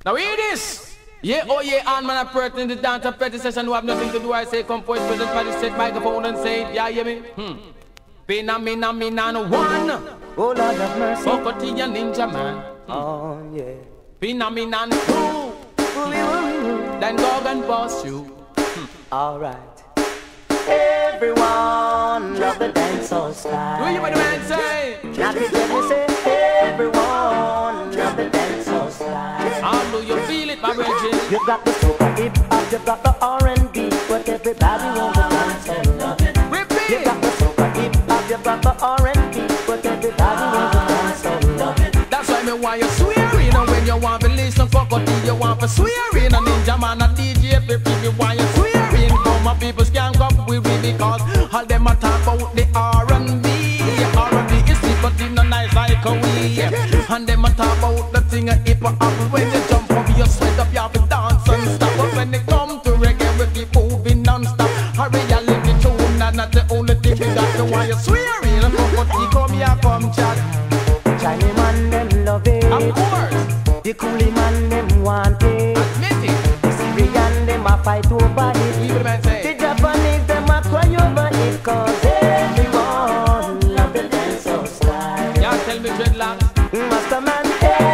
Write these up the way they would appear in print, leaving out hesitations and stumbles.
Now hear this. Yeah, oh yeah, and man, I pertinent the dance of petty session who have nothing to do. I say, come poise, present by the set microphone and say it. Yeah, hear me? Phenomena no one. Oh Lord have mercy. Bokoti and Ninja Man. Oh yeah. Phenomenon two. Then go and boss you. Alright. Everyone love the dancehall style. Do you what the man say? Now this let me say, everyone love the dancehall style. How do you feel it, my virgin? You got the super hip hop, you got the R&B, but everybody wants the dancehall. Repeat. You got the super hip hop, you got the R&B, but everybody wants the dancehall. That's why me want you swearing. And when you want to listen Kokoti, you want to swearing. A Ninja Man, a DJ, me want you swearing. Come my people skank up with me because all them a talk about the R&B. R&B is sweet but in a nice like a we. And them a talk about the thing of hip hop. When you jump up, you sweat up, you have to dance and stop. But when they come to reggae, we keep moving non-stop. A reality tune, and not the only thing we got. So why you swearing? Kokoti, come here, come chat. Chinese man them love it. Of course. The coolie man them want it. Admit it. The Syrian them a fight over it. You the man say. The Japanese them a cry over it. Cause everyone love the dancehall style. Y'all tell me dreadlocks. Master man,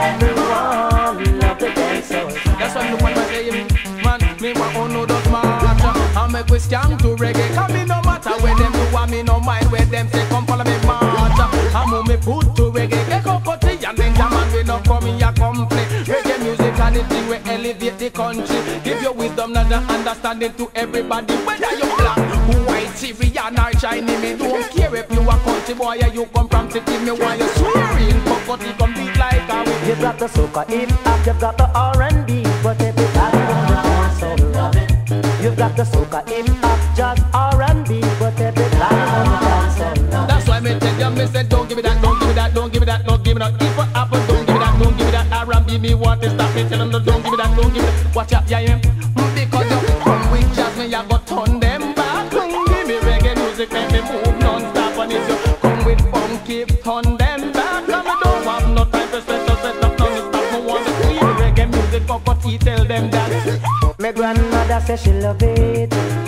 everyone love the dancehall style. That's why me want to say, man, me want to know those matter. I make we stand to reggae. Cause me no matter where them do, and me no mind where them say come follow me matter. I move me put to reggae. Get Kokoti and Ninja Man, we no come here come play. Reggae music and the thing we elevate the country. Give your wisdom and understanding to everybody. Whether you black, white, Syrian or Chinese, me don't care if you a country boy or you come from city. Me want you swearing, Kokoti come beat like a way. You got the soca hip hop, you got the R&B, but everybody wants the dancehall. Love it. You got the soca hip hop, just R&B, but everybody wants the dancehall. That's why me tell you, me say don't give me that, don't give me that, don't give me that, don't give me that. If it happen, don't give me that, don't give me that. R&B me want to stop me, tell them no, don't give me that, don't give me that. Watch out, yeah, yeah. Because you come with jazz, me I go turn them back. Give me reggae music, make me move non-stop. And if you come with funky, turn them back. And me don't have no time to set up non-stop. Me want to hear reggae music, Kokoti tell them that. My grandmother say she love it.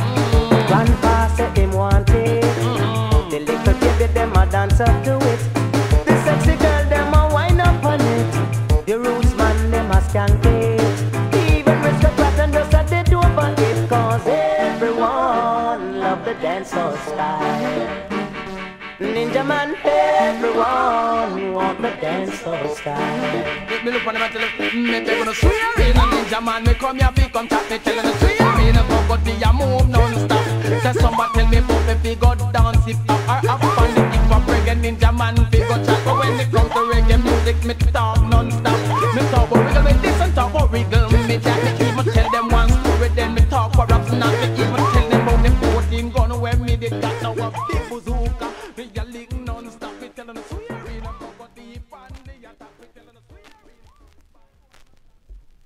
Grandpa say him want it. The little baby them a dance up to it. The sexy girl them a wind up on it. The roots man them a skank it. Even Aristocrat and just a dead over it. Cause everyone love the dancehall style. Ninja Man, everyone want the dancehall style. Me look on them and tell them, me they gonna swearing. A Ninja Man, me come here, fi come chat, me tell them swearing. Kokoti a move non-stop. Say somebody tell me about me fi go dance hip hop or up on the hip hop reggae. Ninja Man fi go chat, but when it comes to reggae music, me talk non-stop. Me talk about wiggle, me this and talk about wriggle. Me that me even tell them one story, then me talk for raps and not me even tell them about the 14 gun when me did got now a big bazooka.